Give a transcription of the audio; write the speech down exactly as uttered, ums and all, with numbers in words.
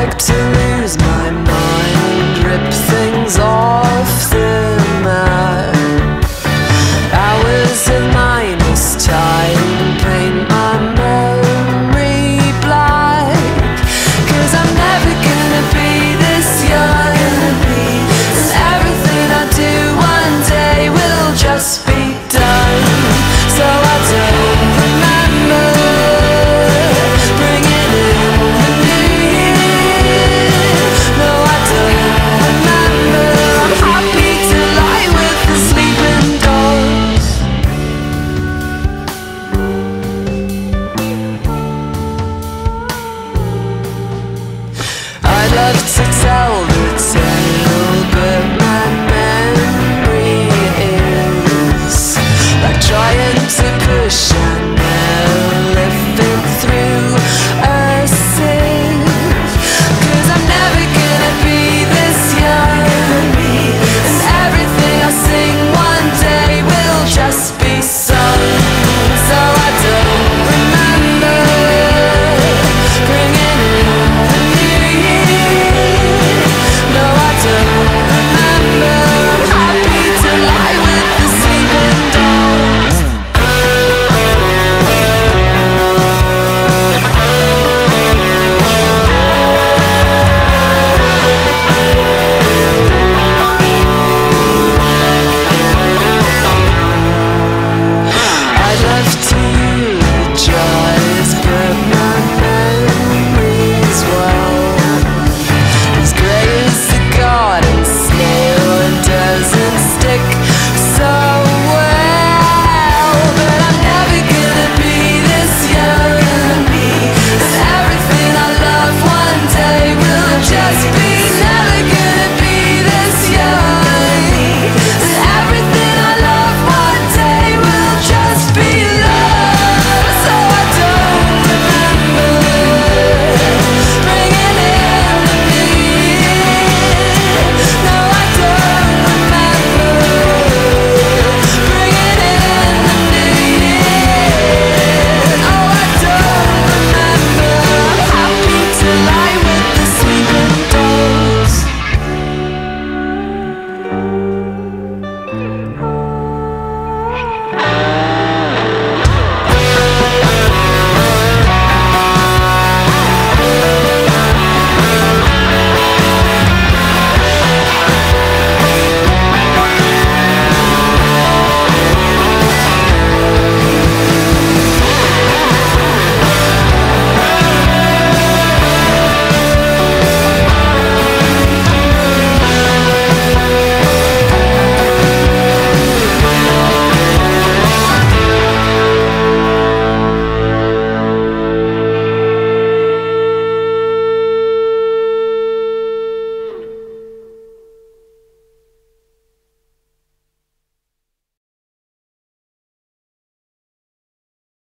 like to lose my mind, rip things off the map. Hours of minus time paint my memory black. Cause I'm never gonna be this young, and everything I do one day will just be done. So I don't remember bringing in the new year. No, I don't remember. I'm happy to lie with the sleeping dogs. I'd love